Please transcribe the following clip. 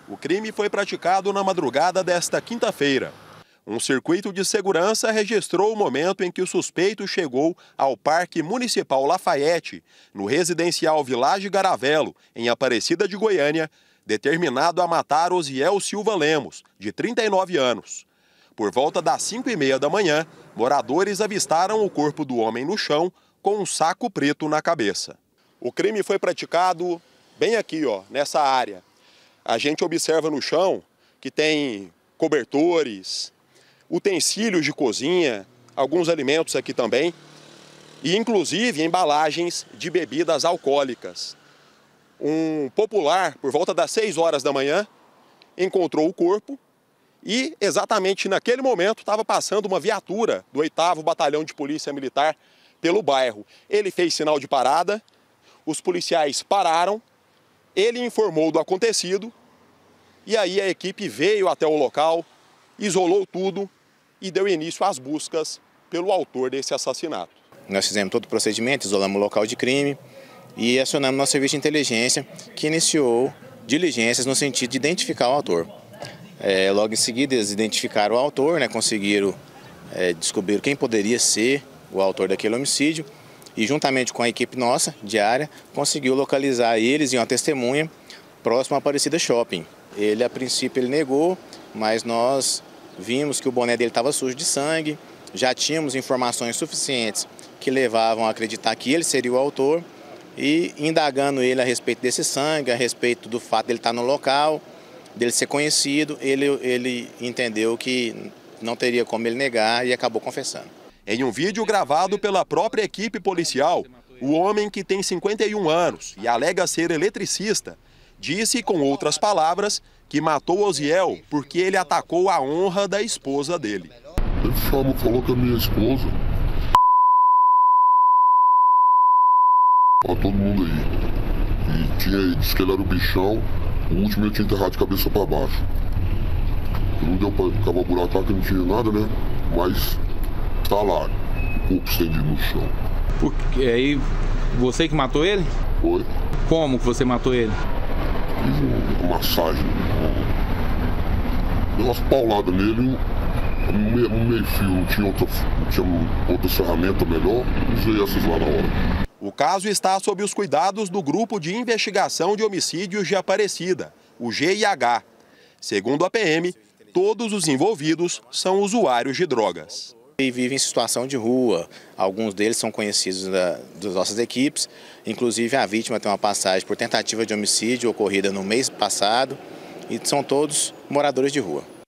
O crime foi praticado na madrugada desta quinta-feira. Um circuito de segurança registrou o momento em que o suspeito chegou ao Parque Municipal Lafayette, no residencial Village Garavelo, em Aparecida de Goiânia, determinado a matar Osiel Silva Lemos, de 39 anos. Por volta das 5h30 da manhã, moradores avistaram o corpo do homem no chão com um saco preto na cabeça. O crime foi praticado bem aqui, nessa área. A gente observa no chão que tem cobertores, utensílios de cozinha, alguns alimentos aqui também, e inclusive embalagens de bebidas alcoólicas. Um popular, por volta das 6 horas da manhã, encontrou o corpo e exatamente naquele momento estava passando uma viatura do 8º Batalhão de Polícia Militar pelo bairro. Ele fez sinal de parada, os policiais pararam, ele informou do acontecido e aí a equipe veio até o local, isolou tudo e deu início às buscas pelo autor desse assassinato. Nós fizemos todo o procedimento, isolamos o local de crime e acionamos nosso serviço de inteligência, que iniciou diligências no sentido de identificar o autor. Logo em seguida eles identificaram o autor, conseguiram descobrir quem poderia ser o autor daquele homicídio e juntamente com a equipe nossa, diária, conseguiu localizar eles e uma testemunha próximo à Aparecida Shopping. Ele, a princípio, negou, mas nós vimos que o boné dele estava sujo de sangue, já tínhamos informações suficientes que levavam a acreditar que ele seria o autor e indagando ele a respeito desse sangue, a respeito do fato de ele estar no local, dele ser conhecido, ele entendeu que não teria como ele negar e acabou confessando. Em um vídeo gravado pela própria equipe policial, o homem, que tem 51 anos e alega ser eletricista, disse, com outras palavras, que matou Osiel porque ele atacou a honra da esposa dele. Ele falou que a minha esposa... Pra todo mundo aí. E disse que ele era o bichão, o último eu tinha enterrado de cabeça pra baixo. Não deu pra cavar buraco, que não tinha nada, né? Mas tá lá, o corpo estendido no chão. E aí, você que matou ele? Foi. Como que você matou ele? Fiz uma massagem, dei umas pauladas nele, um meio fio, não tinha outra ferramenta melhor, usei essas lá na hora. O caso está sob os cuidados do Grupo de Investigação de Homicídios de Aparecida, o GIH. Segundo a PM, todos os envolvidos são usuários de drogas. E vivem em situação de rua, alguns deles são conhecidos das nossas equipes, inclusive a vítima tem uma passagem por tentativa de homicídio ocorrida no mês passado e são todos moradores de rua.